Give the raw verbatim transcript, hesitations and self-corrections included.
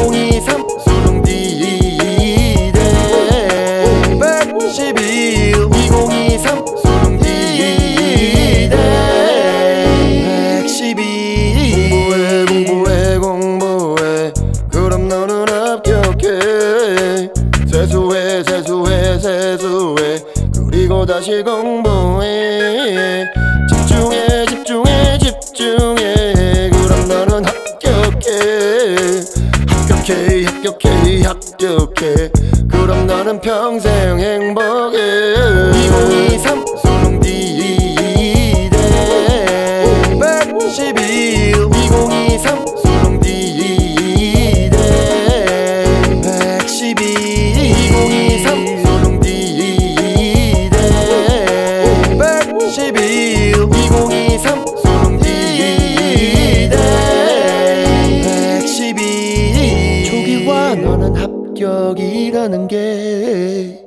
이공이삼 소롱디대 백십일 이공이삼 소롱디대 백십이 공부해 공부해 공부해 그럼 너는 합격해 세수해 세수해 세수해 그리고 다시 공부해 집중해 집중해 집중해 그럼 너는 합격해 합격해 합격해 합격해 그럼 너는 평생 행복해 이공이삼 소롱디대 백십일 이공이삼 소롱디대 백십이 이공이삼 소롱디대 백십일 이공이삼 소롱디대 백십이 초기화 너는 합격이라는 게